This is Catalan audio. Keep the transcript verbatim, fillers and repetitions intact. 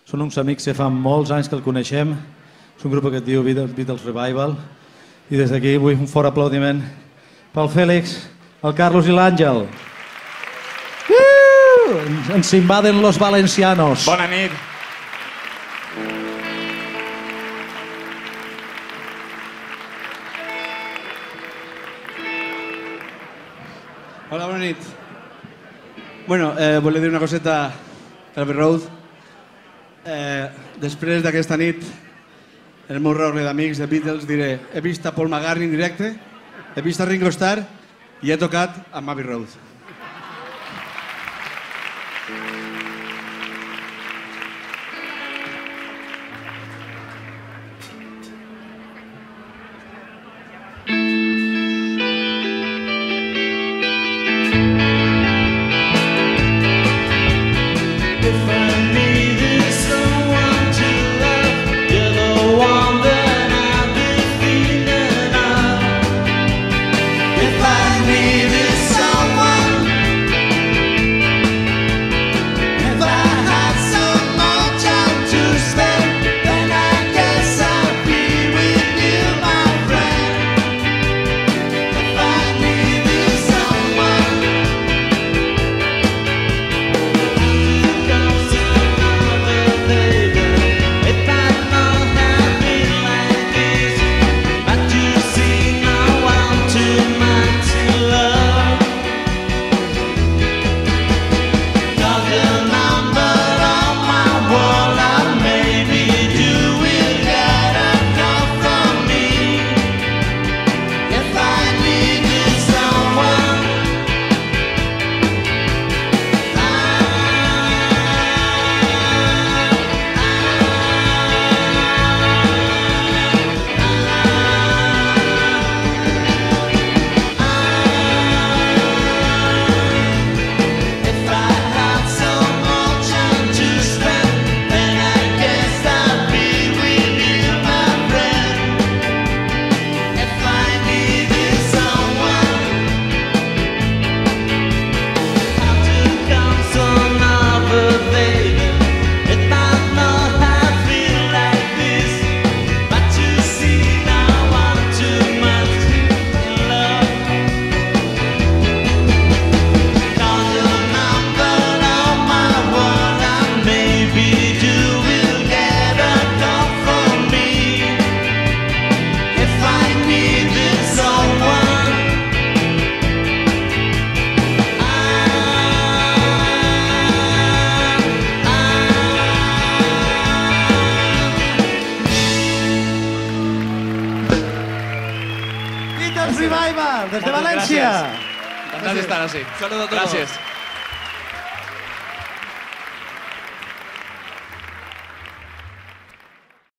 Són uns amics que fa molts anys que el coneixem. És un grup que es diu Beatles Revival. I des d'aquí vull un fort aplaudiment pel Fèlix, el Carlos i l'Àngel. Ens invaden los valencianos. Bona nit. Hola, bona nit. Bueno, eh, volia dir una coseta per Abbey Road. Eh, després d'aquesta nit, en el meu reble d'amics de Beatles, diré: he vist a Paul McCartney en directe, he vist a Ringo Starr i he tocat amb Abbey Road. Beatles Revival, des de València. Encantat d'estar així. Saludos a todos. Gràcies.